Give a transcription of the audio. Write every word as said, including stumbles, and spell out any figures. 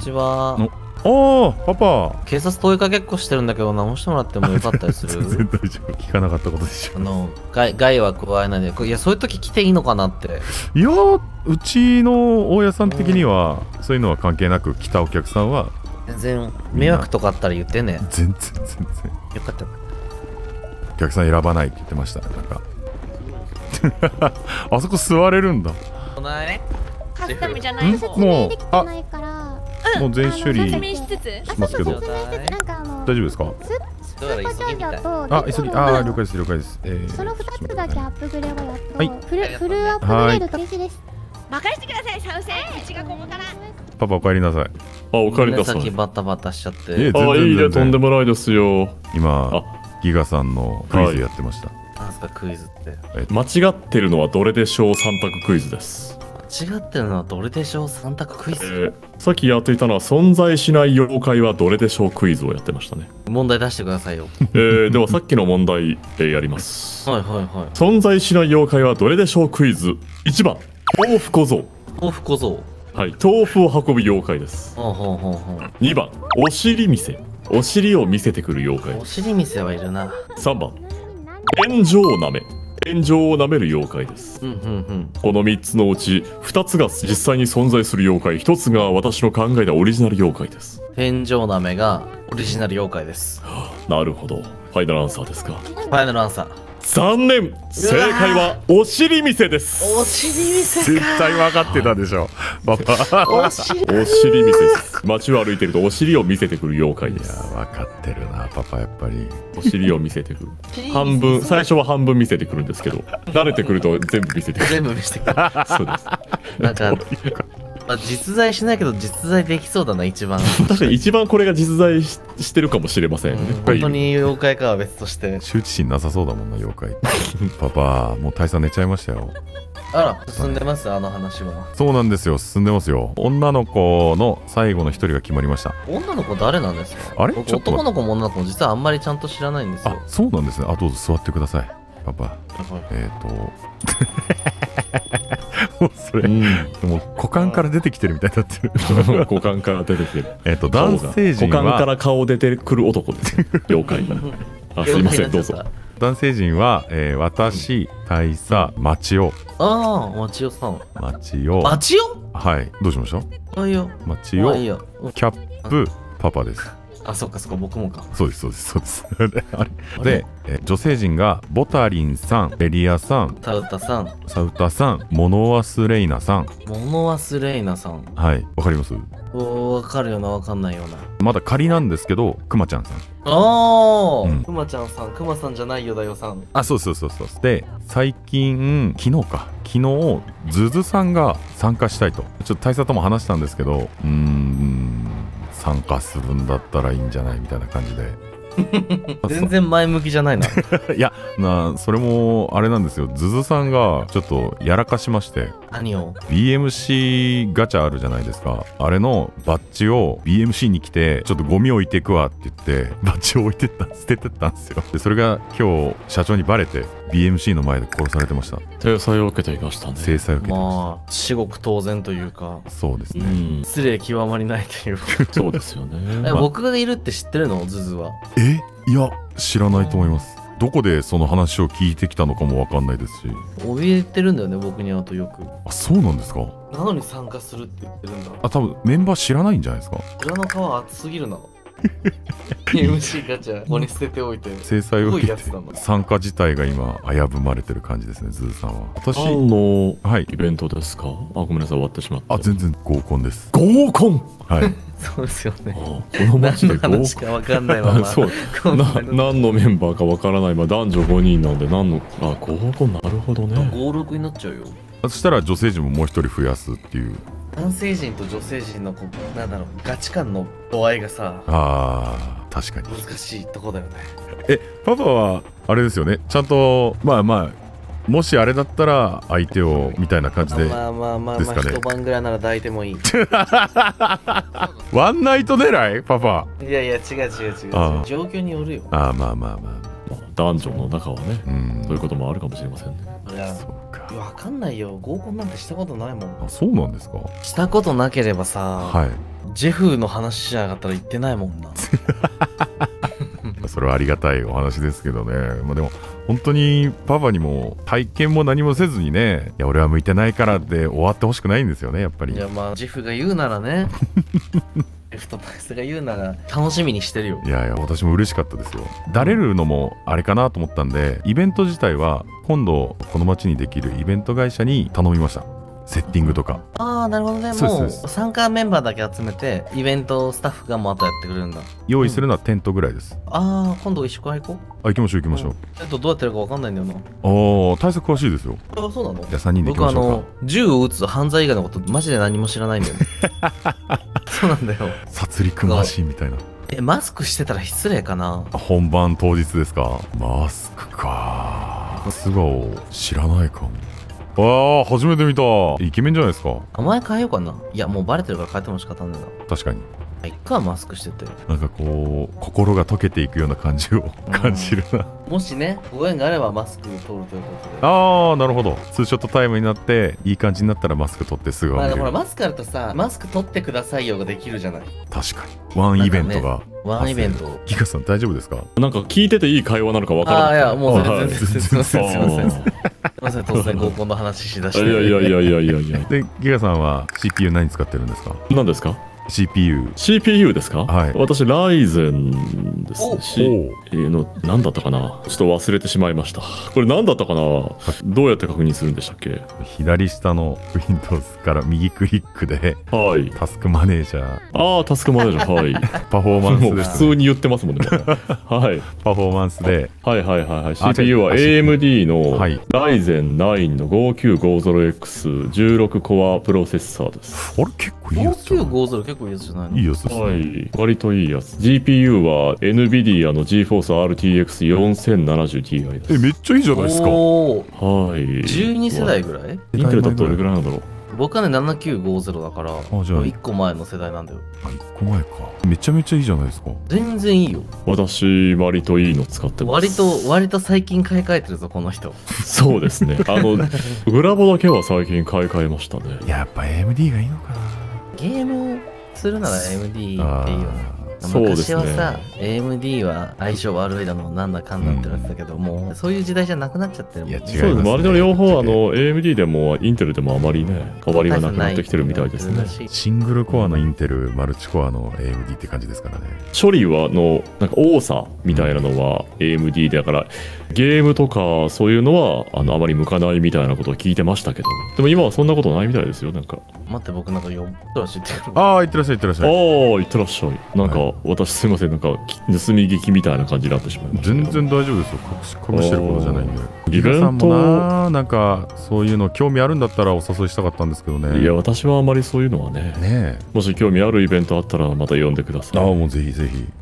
ちは。 おああ、パパ。 警察問いかけっこしてるんだけど直してもらってもよかったりする？ 全然大丈夫。聞かなかったことでしょ。 あの害害は加えないで。いや、そういう時来ていいのかなって。 いやー、うちの大家さん的にはそういうのは関係なく、来たお客さんは全然迷惑とかあったら言ってね。 全然全然よかった。 お客さん選ばないって言ってました。なんかあそこ座れるんだ。 カスタムじゃない方。 もうあないから。 もう全処理説明しつつ。 しますけど、 説明しつつなんかあの大丈夫ですか？ スーパーチャージャーとあ、急ぎ、あー、了解です了解です。えー、 そのふたつだけアップグレードやっと、 はいフルフルアップグレードと嬉しいです。 任せてください、参戦。うちがここから。 パパお帰りなさい。 あ、お帰りなさい。 さっきバタバタしちゃって。 えあ、いいね、とんでもないですよ。 今ギガさんのクイズやってました。 なんすかクイズって。 間違ってるのはどれでしょうさん択クイズです。 間違ってるのはどれでしょうさん択クイズ、 えー、さっきやっていたのは存在しない妖怪はどれでしょうクイズをやってましたね。 問題出してくださいよ。 えー、ではさっきの問題、えー、やります。 はいはいはい。 存在しない妖怪はどれでしょうクイズ。いちばん豆腐小僧。 豆腐小僧。 はい、豆腐を運ぶ妖怪です。 ほうほうほうほう。 にばんお尻見せ。お尻を見せてくる妖怪。 お尻見せはいるな。 さんばん炎上をなめ。炎上をなめる妖怪です。 うんうんうん。 このみっつのうちふたつが実際に存在する妖怪、ひとつが私の考えたオリジナル妖怪です。 天井なめがオリジナル妖怪です。 なるほど。ファイナルアンサーですか？ ファイナルアンサー。 残念。正解はお尻見せです。 お尻見せか。 絶対分かってたでしょ、パパ。 お尻お尻見せです。街を歩いてるとお尻を見せてくる妖怪です。 いや分かってるなパパ、やっぱりお尻を見せてくる。半分、最初は半分見せてくるんですけど、慣れてくると全部見せてくる。 全部見せてくる。 そうです。 なんか、まあ、実在しないけど実在できそうだな一番。 確かに一番これが実在 し, してるかもしれませんね。 うん、本当に妖怪かは別として。 羞恥心なさそうだもんな妖怪。パパもう大佐寝ちゃいましたよ。 あら進んでますあの話は。 そうなんですよ、進んでますよ。女の子の最後の一人が決まりました。 女の子誰なんですか？ あれ僕男の子も女の子も実はあんまりちゃんと知らないんですよ。 あ、そうなんですね。あ、どうぞ座ってくださいパパ。えっともうそれ、うん、もう股間から出てきてるみたいになってる。 股間から出てきてる。 えっと男性陣は股間から顔出てくる男ですね。妖怪が。あ、すいません、どうぞ。 男性陣は、えー、私、大佐、マチオ。 ああ、マチオさん。 マチオ。 マチオ？ はい、どうしました？ あ、いいよ。 マチオ、 いいよ。 キャップ、パパです。 あ、そっかそっか、僕もか。 そうですそうですそうです。で、えー、女性陣がボタリンさん、ベリアさん、 サウタさん、 サウタさん、モノワスレイナさん。 モノワスレイナさん。 はい、わかります？ お、わかるよな、わかんないよな。 まだ仮なんですけど、くまちゃんさん。 ああ、 うん、 くまちゃんさん、くまさんじゃないよだよさん。 あ、そうそうそうそう。で、最近、昨日か、昨日、ズズさんが参加したいと。ちょっと大佐とも話したんですけど、うーん、参加するんだったらいいんじゃないみたいな感じで。 全然前向きじゃないな。 いや、なそれもあれなんですよ。ズズさんがちょっとやらかしまして。 何を？ ビーエムシー ガチャあるじゃないですか。あれのバッジを ビーエムシー に来て、ちょっとゴミ置いていくわって言って、バッジを置いてった、捨ててったんですよ。で、それが今日社長にバレて、ビーエムシー の前で殺されてました。 制裁を受けていましたね。 制裁を受けてました。 まあ、至極当然というか。 そうですね。 うん、失礼極まりないというか。 そうですよね。 え、僕がいるって知ってるの？ズズは。 え、いや、知らないと思います。どこでその話を聞いてきたのかもわかんないですし。 怯えてるんだよね、僕に会うとよく。 あ、そうなんですか。 なのに参加するって言ってるんだ。 あ、多分メンバー知らないんじゃないですか。 裏の皮厚すぎるな。ビーエムシー ガチャここに捨てておいて制裁を受けてすごいやつだな。 参加自体が今危ぶまれてる感じですね、ズーさんは。私何のはいイベントですか？あ、ごめんなさい、終わってしまった。 あ、全然合コンです。 合コン。 はい。 そうですよね。 この街で合コン。 何の話か分かんないままそうな何のメンバーか分からない、まあ、男女ごにんなんで何のあ合コン。なるほどね。 合録になっちゃうよ。 そしたら女性陣ももう一人増やすっていう。 男性陣と女性陣のこうなんだろうガチ感の度合いがさ、 あー確かに難しいとこだよね。 え、パパはあれですよね、ちゃんとまあまあもしあれだったら相手をみたいな感じでまあまあまあまあ、 ですかね。 一晩ぐらいなら抱いてもいい。 ワンナイト狙いパパ。 いやいや違う違う違う違う、状況によるよ。 ああ、まあまあまあ、 男女の中はね、 うん、 そういうこともあるかもしれませんね。 いや、 そうか。 わかんないよ、合コンなんてしたことないもん。 あ、そうなんですか。 したことなければさ、 はい。 ジェフの話じゃなかったら言ってないもんな。 それはありがたいお話ですけどね。まあ、でも本当にパパにも体験も何もせずにね、いや俺は向いてないからで終わってほしくないんですよね、やっぱり。 いやまあジェフが言うならね。ジェフとパイスが言うなら楽しみにしてるよ。 いやいや私も嬉しかったですよ。だれるのもあれかなと思ったんで、イベント自体は今度この町にできるイベント会社に頼みました。セッティングとか。 ああなるほどね。 そうですもうそうです参加メンバーだけ集めてイベントスタッフがもうあとやってくれるんだ。 用意するのはテントぐらいです。 ああ今度一緒から行こう。 あ、行きましょう行きましょう。 テントどうやってるかわかんないんだよな。 ああ、対策詳しいですよ。 あそうなの？ じゃあさんにんで行き僕あましょうか。 の銃を撃つ犯罪以外のことマジで何も知らないんだよね。そうなんだよ。 殺戮マシンみたいな。 えマスクしてたら失礼かな。 本番当日ですか？マスクか。素顔知らないかも。ああ、初めて見た。イケメンじゃないですか。 名前変えようかな。いやもうバレてるから変えても仕方ないな。 確かに。 あいっかマスクしてて。 なんかこう心が溶けていくような感じを感じるな。 もしねご縁があればマスクを取るということで。 ああ、なるほど。ツーショットタイムになっていい感じになったらマスク取ってすぐまあ見れる。 ほらマスクあるとさマスク取ってくださいよができるじゃない。 確かに。ワンイベントが。 ワンイベント。 ギガさん大丈夫ですか？ なんか聞いてていい会話なのかわからああいやもう全はい然全然すいませんすいません。すいあません突然合コンの話しだして。 いやいやいやいやいやいや。 で、ギガさんは シーピーユー 何使ってるんですか？ 何ですか？ シーピーユー。 シーピーユー ですか？ はい私ライゼンですおね。C の何だったかな、ちょっと忘れてしまいました。これ何だったかな、どうやって確認するんでしたっけ？ 左下の Windows から右クリックではい。 タスクマネージャー、 ああ、タスクマネージャー、はい。 パフォーマンもうスです、 普通に言ってますもんね。はい。 パフォーマンスで、 はいはいはいはい。 あシーピーユー はあエーエムディー のはいライゼンナインの ごきゅうごゼロエックスじゅうろく コアプロセッサーです。 あれ結構いいやつじゃない？ ごきゅうごゼロ結構いいやつじゃないの？ いいやつですね。 はい。割といいやつ。ジーピーユー は NVIDIA の GeForce アールティーエックスよんせんななじゅうティーアイ です。 え、めっちゃいいじゃないですか。 おーはい。 じゅうに世代ぐらい？ インテルだとどれぐらいなんだろう。 僕はねななきゅうごゼロだからじゃあいっこまえの世代なんだよ。 あ、いっこまえか。めちゃめちゃいいじゃないですか。 全然いいよ。 私、割といいの使ってます。 割と割と最近買い替えてるぞこの人。 そうですね。あの、グラボだけは最近買い替えましたね。 やっぱ エーエムディー がいいのかな。 ゲームするなら エーエムディー っていいよね。 そうですね昔はさ エーエムディー は相性悪いだのなんだかんだって言われてたけど、もうそういう時代じゃなくなっちゃってるもん。 いや違いますそうですね。割と両方、あの、エーエムディー でもインテルでもあまりね、変わりがなくなってきてるみたいですね。 シングルコアのインテル、マルチコアの エーエムディー って感じですからね。 処理はのなんか多さみたいなのは エーエムディー だから、ゲームとかそういうのはあのあまり向かないみたいなことを聞いてましたけど、でも今はそんなことないみたいですよ。なんか、 待って僕なんかよっぽど知ってる。 ああ、いってらっしゃい、いってらっしああゃい。 ー、いってらっしゃい。なんか、私すいません、なんかき盗み聞きみたいな感じになってしまいましたけど。 全然大丈夫ですよ。隠し隠してることじゃないんで。 ーギガさんもイベンな、なんかそういうの興味あるんだったらお誘いしたかったんですけどね。 いや、私はあまりそういうのはね、 ねえ。 もし興味あるイベントあったらまた呼んでください。 ああ、もうぜひぜひ。